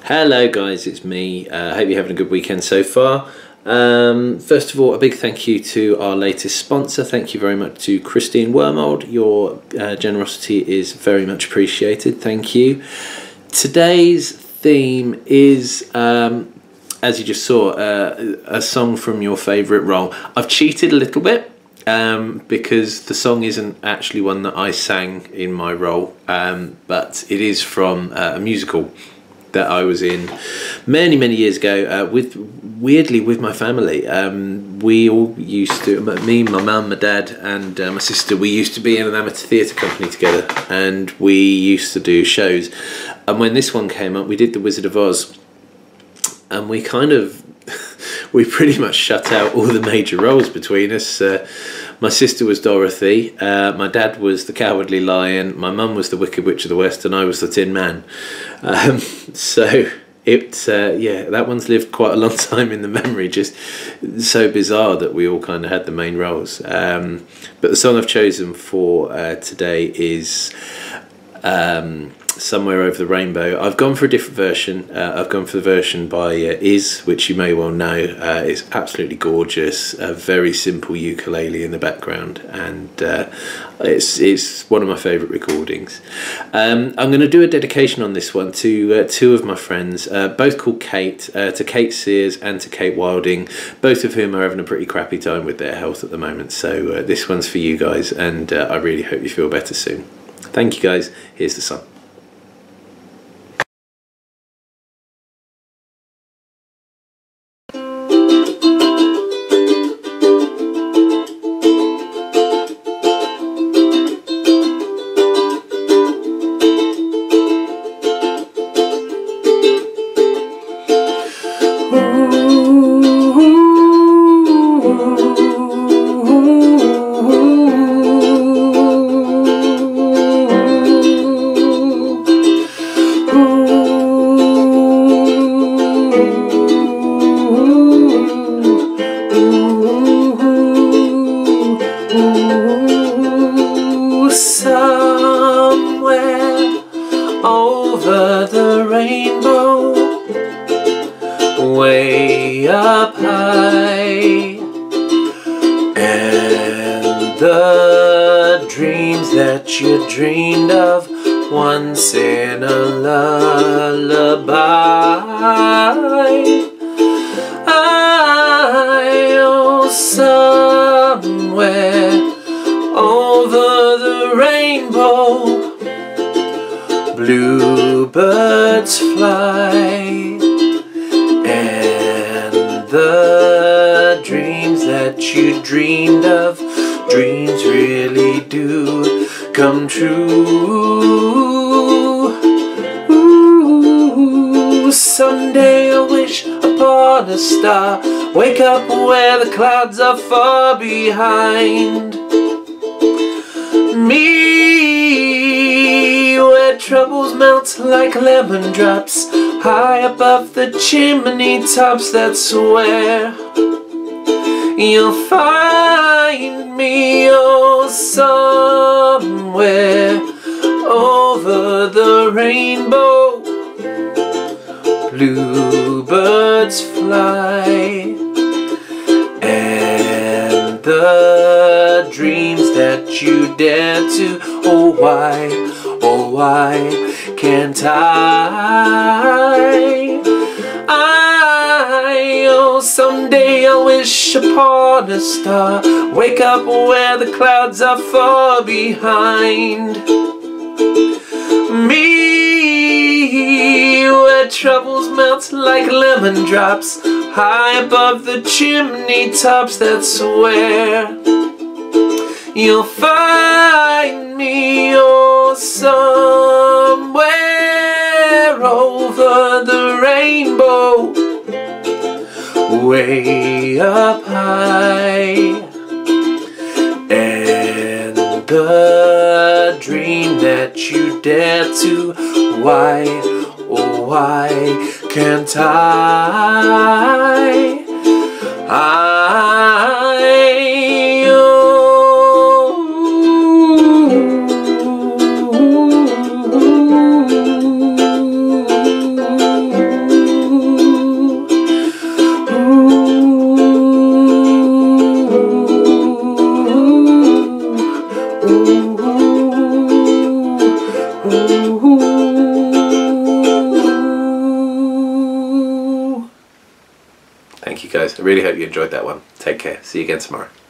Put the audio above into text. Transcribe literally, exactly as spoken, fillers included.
Hello guys, it's me. I uh, hope you're having a good weekend so far. Um, first of all, a big thank you to our latest sponsor. Thank you very much to Christine Wormold. Your uh, generosity is very much appreciated. Thank you. Today's theme is, um, as you just saw, uh, a song from your favourite role. I've cheated a little bit um, because the song isn't actually one that I sang in my role, um, but it is from uh, a musical that I was in many many years ago uh, with weirdly with my family. Um, we all used to, me, my mum, my dad and uh, my sister, we used to be in an amateur theatre company together, and we used to do shows. And when this one came up, we did The Wizard of Oz, and we kind of we pretty much shut out all the major roles between us. Uh, my sister was Dorothy, uh, my dad was the Cowardly Lion, my mum was the Wicked Witch of the West, and I was the Tin Man. Um, so it, uh, yeah, that one's lived quite a long time in the memory. Just so bizarre that we all kind of had the main roles. Um, but the song I've chosen for uh, today is Um, Somewhere Over the Rainbow. I've gone for a different version. Uh, I've gone for the version by uh, Is, which you may well know. Uh, it's absolutely gorgeous. A very simple ukulele in the background, and uh, it's it's one of my favourite recordings. Um, I'm going to do a dedication on this one to uh, two of my friends, uh, both called Kate, uh, to Kate Sears and to Kate Wilding, both of whom are having a pretty crappy time with their health at the moment. So uh, this one's for you guys, and uh, I really hope you feel better soon. Thank you guys. Here's the song. Somewhere over the rainbow, way up high, and the dreams that you dreamed of once in a lullaby. I'll somewhere over the rainbow, bluebirds fly, and the dreams that you dreamed of, dreams really do come true. Ooh, someday I wish upon a star, wake up where the clouds are far behind me, where troubles melt like lemon drops, high above the chimney tops. That's where you'll find me. Oh, somewhere over the rainbow, bluebirds fly, and the dreams that you dare to, oh why, oh why can't I? I, oh someday I wish upon a star, wake up where the clouds are far behind me, where troubles melt like lemon drops, high above the chimney tops. That's where you'll find me. Oh, somewhere over the rainbow, way up high, and the dream that you dare to, why, oh why can't I? I, oh, Thank you guys. I really hope you enjoyed that one. Take care. See you again tomorrow.